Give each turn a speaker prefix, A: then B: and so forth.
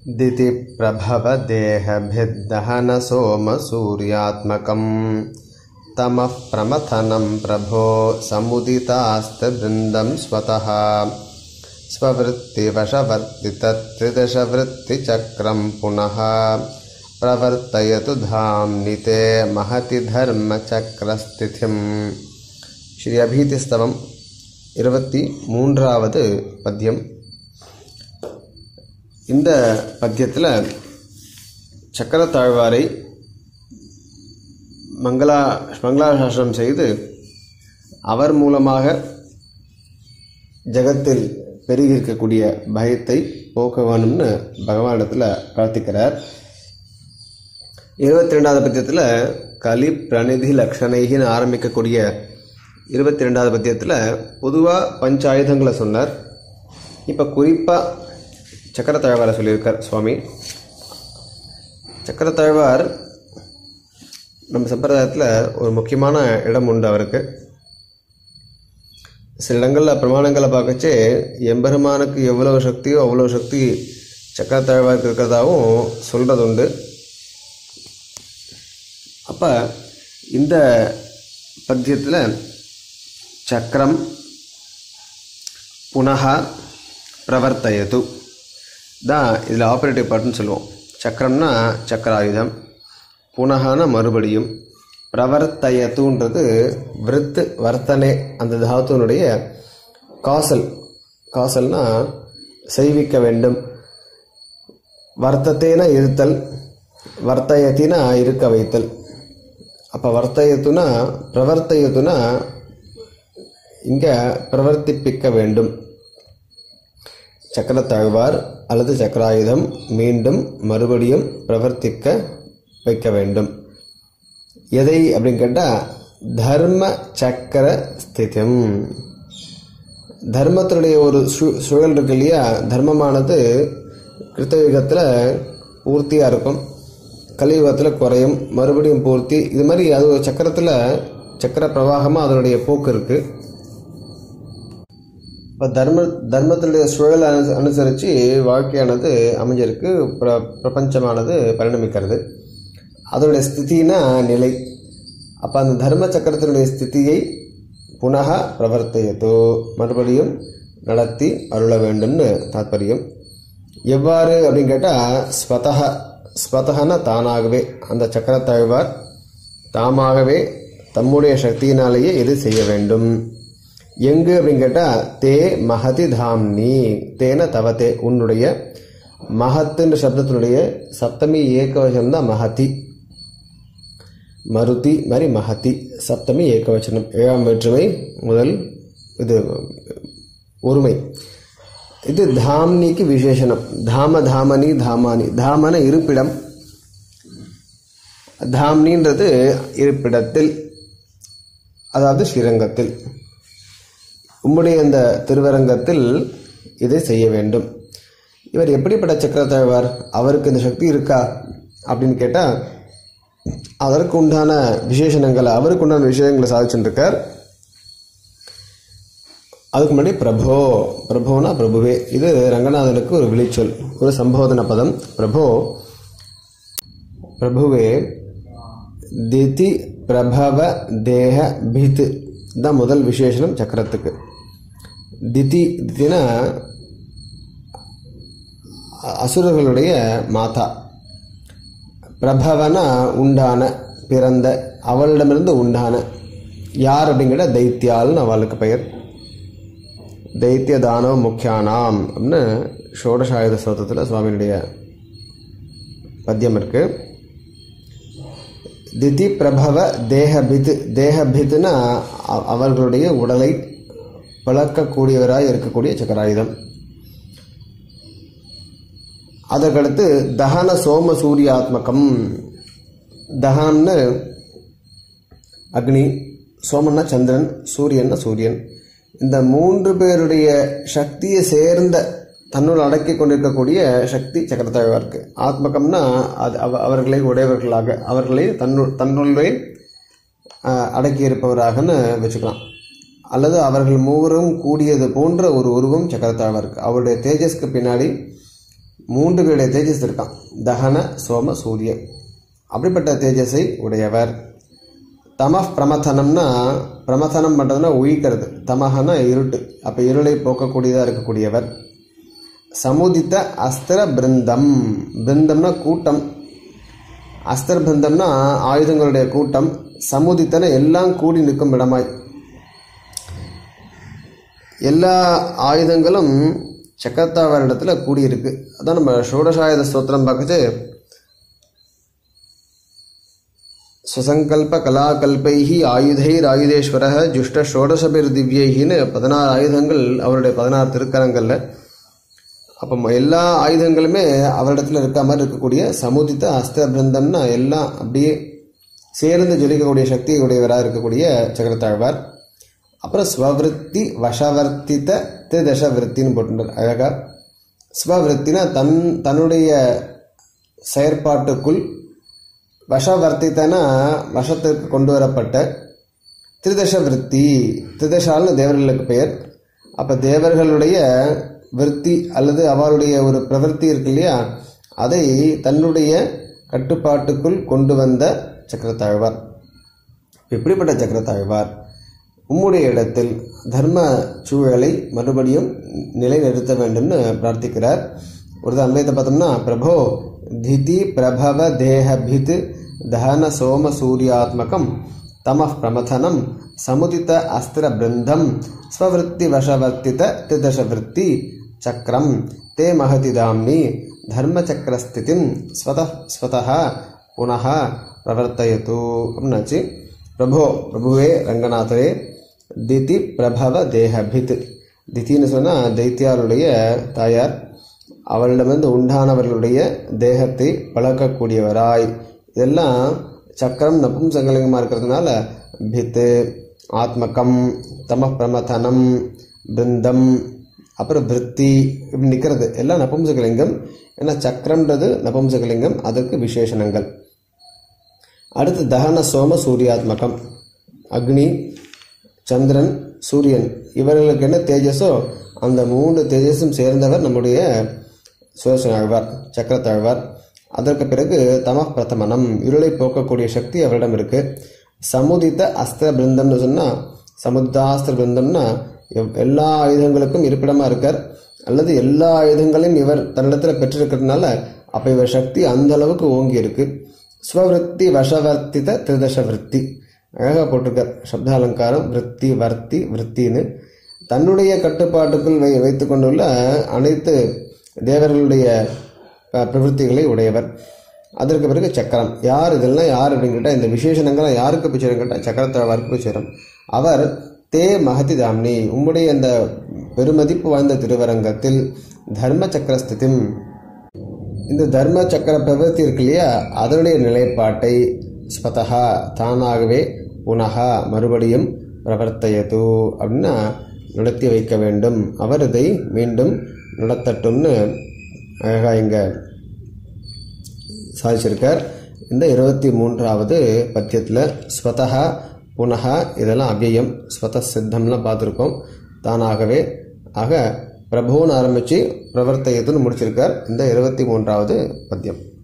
A: दिति प्रभव देहभिर्दहन सोम सूर्यात्मकं तमः प्रमथनं प्रभो समुदितास्तवृन्दं स्वतः स्ववृत्तिवशवर्तितत्रिदशवृत्तिचक्रं पुनः प्रवर्तयतु धाम्नि ते महति धर्मचक्रस्थितिं. श्री अभीतिस्तवம் 23வது பத்தியம். இந்த பத்தியத்தில் சக்கரத்தாழ்வாரை மங்களாசாசனம் செய்து அவர் மூலமாக ஜகத்தில் பெருகியிருக்கக்கூடிய பயத்தை போக்க வேணும்னு பகவானிடத்தில் பிரார்த்திக்கிறார். 22வது பத்தியத்தில் கலி பிரணிதி லக்ஷணைகின்னு ஆரம்பிக்கக்கூடிய 22வது பத்தியத்தில் பொதுவாக பஞ்சாயுதங்களை சொன்னார். இப்போ குறிப்பாக சக்கரத்தாழ்வாரை சொல்லியிருக்கார் சுவாமி. சக்கரத்தாழ்வார் நம்ம சம்பிரதாயத்தில் ஒரு முக்கியமான இடம் உண்டு அவருக்கு. சில இடங்களில் பிரமாணங்களை பார்க்கச்சே எம்பெருமானுக்கு எவ்வளவு சக்தியோ அவ்வளோ சக்தி சக்கரத்தாழ்வாருக்கு இருக்கிறதாகவும் சொல்கிறது உண்டு. அப்போ இந்த பத்தியத்தில் சக்கரம் புனः பிரவர்த்தயது தான் இதில் ஆப்ரேட்டிவ் பார்ட்னு சொல்லுவோம். சக்கரம்னா சக்கராயுதம், புனகனா மறுபடியும், பிரவர்த்தயத்துன்றது விருத்து வர்த்தனை அந்த தாத்துனுடைய காசல்னா செய்விக்க வேண்டும். வர்த்தத்தேனா இருத்தல், வர்த்தயத்தினா இருக்க வைத்தல். அப்போ வர்த்தயத்துனா பிரவர்த்தயத்துனா இங்கே பிரவர்த்திப்பிக்க வேண்டும். சக்கரத்தாழ்வார் அல்லது சக்கராயுதம் மீண்டும் மறுபடியும் பிரவர்த்திக்க வைக்க வேண்டும். எதை அப்படின்னு கேட்டால் தர்ம சக்கர ஸ்திதம். தர்மத்தினுடைய ஒரு சுழல் இருக்கு இல்லையா, தர்மமானது கிருத்தயுகத்தில் பூர்த்தியாக இருக்கும், கலியுகத்தில் குறையும், மறுபடியும் பூர்த்தி. இது மாதிரி அது ஒரு சக்கரத்தில் சக்கர பிரவாகமாக அதனுடைய போக்கு இருக்குது. இப்போ தர்மத்தினுடைய சூழலை அனுசரித்து வாழ்க்கையானது அமைஞ்சிருக்கு, பிரபஞ்சமானது பரிணமிக்கிறது. அதனுடைய ஸ்திதினா நிலை. அப்போ அந்த தர்ம சக்கரத்தினுடைய ஸ்திதியை புனக பிரவர்த்தயத்தோ மறுபடியும் நடத்தி அருள வேண்டும்னு தாற்பயம். எவ்வாறு அப்படின்னு கேட்டால் ஸ்வதகனா தானாகவே, அந்த சக்கரத்தாழ்வார் தாமாகவே தம்முடைய சக்தியினாலேயே இது செய்ய வேண்டும். எங்கு அப்படின்னு கேட்டால் தே மகதி தாம்னி, தேன தவத்தே உன்னுடைய, மகத்துன்ற சப்தத்தினுடைய சப்தமி ஏகவச்சனம் தான் மகதி, மருதி மாதிரி மகதி, சப்தமி ஏகவச்சனம், 7ஆம் வேற்றுமை முதல் இது ஒருமை. இது தாம்னிக்கு விசேஷனம். தாம தாமனி தாமானி, தாமன இருப்பிடம், தாம்னின்றது இருப்பிடத்தில், அதாவது ஸ்ரீரங்கத்தில், உம்முடைய அந்த திருவரங்கத்தில் இதை செய்ய வேண்டும். இவர் எப்படிப்பட்ட சக்கரத்தாழ்வார், அவருக்கு இந்த சக்தி இருக்கா அப்படின்னு கேட்டால் அதற்கு உண்டான விசேஷணங்களை, அவருக்கு உண்டான விஷயங்களை சாதிச்சுருக்கார். அதுக்கு முன்னாடி பிரபோனா பிரபுவே, இது ரங்கநாதனுக்கு ஒரு விழிச்சொல், ஒரு சம்போதன பதம். பிரபுவே திதி பிரபவ தேக பித் தான் முதல் விசேஷனம் சக்கரத்துக்கு. திதினா அசுரர்களுடைய மாதா, பிரபவனா உண்டான, பிறந்த, அவளிடமிருந்து உண்டான. யார் அப்படிங்கிற தைத்தியால்னு அவளுக்கு பெயர். தைத்திய தானவ முக்கியானாம் அப்படின்னு ஷோடசாயுத ஸ்தோத்திரத்தில் சுவாமியினுடைய பத்தியம் இருக்கு. திதி பிரபவ தேகபித், தேகபித்னா அவர்களுடைய உடலை பழக்கக்கூடியவராய் இருக்கக்கூடிய சக்கராயுதம். அதற்கடுத்து தகன சோம சூரியாத்மகம். தகனம்னு அக்னி, சோமன்னா சந்திரன், சூரியன்னா சூரியன். இந்த 3 பேருடைய சக்தியை சேர்ந்த தன்னுள் அடக்கி கொண்டிருக்கக்கூடிய சக்தி சக்கரத்தாழ்வாருக்கு. ஆத்மகம்னா அவர்களை உடையவர்களாக, அவர்களை தன்னுள்ளே அடக்கியிருப்பவராகன்னு வச்சுக்கலாம். அல்லது அவர்கள் மூவரும் கூடியது போன்ற ஒரு உருவம் சக்கரத்தாழ்வாருக்கு. அவருடைய தேஜஸ்க்கு பின்னாடி 3 பேருடைய தேஜஸ் இருக்கான். தகன சோம சூரியன். அப்படிப்பட்ட தேஜஸை உடையவர். தமஃ பிரமதனம்னா, பிரமதனம் பண்ணுறதுனா ஒழிக்கிறது, தமஹனா இருட்டு, அப்போ இருளை போக்கக்கூடியதாக இருக்கக்கூடியவர். சமுதித்த அஸ்திர பிருந்தம், பிருந்தம்னா கூட்டம், அஸ்திர பிருந்தம்னா ஆயுதங்களுடைய கூட்டம், சமுதித்தன எல்லாம் கூடி நிற்கும் இடமாய். எல்லா ஆயுதங்களும் சக்கரத்தாழ்வாரிடத்தில் கூடியிருக்கு. அதான் நம்ம ஷோடசாயுத ஸ்தோத்திரம் பார்க்கச்சு, சுசங்கல்ப கலாகல்பைஹி ஆயுதைர் ஆயுதேஸ்வர ஜுஷ்ட ஷோடசபிர் திவ்யைன்னு 16 ஆயுதங்கள் அவருடைய 16 திருக்கரங்களில். அப்போ எல்லா ஆயுதங்களுமே அவரிடத்துல இருக்க மாதிரி இருக்கக்கூடிய சமுதித்த அஸ்திர பிருந்தம்னா எல்லாம் அப்படியே சேர்ந்து ஜொலிக்கக்கூடிய சக்தி உடையவராக இருக்கக்கூடிய சக்கரத்தாழ்வார். அப்புறம் ஸ்வவிருத்தி வசவர்த்தித்த திரிதச விருத்தின்னு போட்டுட்டார் அழகா. ஸ்வவிருத்தினா தன்னுடைய செயற்பாட்டுக்குள், வசவர்த்தித்தனா வசத்திற்கு கொண்டு வரப்பட்ட, திரிதச விருத்தி, திரிதசால்னு தேவர்களுக்கு பெயர். அப்போ தேவர்களுடைய விருத்தி அல்லது அவருடைய ஒரு பிரவருத்தி இருக்கு இல்லையா, அதை தன்னுடைய கட்டுப்பாட்டுக்குள் கொண்டு வந்த சக்கரத்தாழ்வார். இப்படிப்பட்ட சக்கரத்தாழ்வார் உம்முடைய இடத்தில் தர்ம சூழலை மறுபடியும் நிலைநிறுத்த வேண்டும்னு பிரார்த்திக்கிறார். ஒரு அன்வயத்தை பார்த்தோம்னா, பிரபோ திதி பிரபவ தேஹபித் தஹன சோம சூர்யாத்மகம் தமஃ பிரமதனம் சமுதித அஸ்திர பிருந்தம் ஸ்வவிருத்தி வசவர்த்தித திரிதச விருத்தி சக்கரம் தே மகதிதாம்னி தர்மச்சக்கரஸ்திதிம் ஸ்வதः புனः பிரவர்த்தயது அப்படின்னாச்சு. பிரபோ, பிரபுவே, ரங்கநாதரே, திதி பிரபவ தேஹபித், தித்தின்னு சொன்னால் தைத்தியாருடைய தாயார், அவரிடமிருந்து உண்டானவர்களுடைய தேகத்தை வளர்க்கக்கூடியவராய். இதெல்லாம் சக்கரம் நபும்சகலிங்கமாக இருக்கிறதுனால பித்து, ஆத்மகம், தம பிரமதனம், பிருந்தம், அப்புறம் விருத்தி இப்படி நிற்கிறது எல்லாம் நபும்சகலிங்கம். ஏன்னா சக்கரம்ன்றது நபும்சகலிங்கம், அதற்கு விசேஷணங்கள். அடுத்து தகன சோம சூர்யாத்மகம், அக்னி, சந்திரன், சூரியன், இவர்களுக்கு என்ன தேஜஸோ அந்த 3 தேஜஸும் சேர்ந்தவர் நம்முடைய சுதர்சனாழ்வார், சக்கரத்தாழ்வார். அதற்கு பிறகு தம பிரதமனம், இருளை போக்கக்கூடிய சக்தி அவரிடம் இருக்கு. சமுதித்த அஸ்திர பிருந்தம்னு சொன்னால், சமுதாஸ்திர பிருந்தம்னா எல்லா ஆயுதங்களுக்கும் இருப்பிடமா இருக்கார், அல்லது எல்லா ஆயுதங்களையும் இவர் தன்னிடத்தில் பெற்றிருக்கிறதுனால அப்போ இவர் சக்தி அந்த அளவுக்கு ஓங்கி இருக்கு. ஸ்வவிருத்தி வசவர்த்தித திரிதச விருத்தி, அழகாக போட்டிருக்கார் சப்தாலங்காரம். விருத்தி, வர்த்தி, விருத்தின்னு தன்னுடைய கட்டுப்பாட்டுக்குள் வைத்து கொண்டுள்ள அனைத்து தேவர்களுடைய பிரவருத்திகளை உடையவர். அதற்கு பிறகு சக்கரம். யார் இதெல்லாம் யார் அப்படின்னு கேட்டால், இந்த விசேஷணங்கள்லாம் யாருக்கு போய் சேரும் கேட்டால் சக்கரத்தாழ்வாருக்கு போய் சேரும். அவர் தே மகதி தாம்னி, உம்முடைய அந்த பெருமதிப்பு வாய்ந்த திருவரங்கத்தில் தர்ம சக்கரஸ்திதிம், இந்த தர்ம சக்கர பிரவருத்தி இருக்கு இல்லையா, அதனுடைய நிலைப்பாட்டை ஸ்வதஹா தானாகவே புனகா மறுபடியும் பிரவர்த்தயது அப்படின்னா நடத்தி வைக்க வேண்டும். அவர் இதை மீண்டும் நடத்தட்டும்னு அழகா இங்க சாதிச்சிருக்கார். இந்த 23வது பத்தியத்தில் ஸ்வதஹா புனகா இதெல்லாம் அவ்யயம், ஸ்வத சித்தம்லாம் பார்த்துருக்கோம், தானாகவே. ஆக பிரபுன்னு ஆரம்பித்து பிரவர்த்தயத்துன்னு முடிச்சிருக்கார் இந்த 23வது பத்தியம்.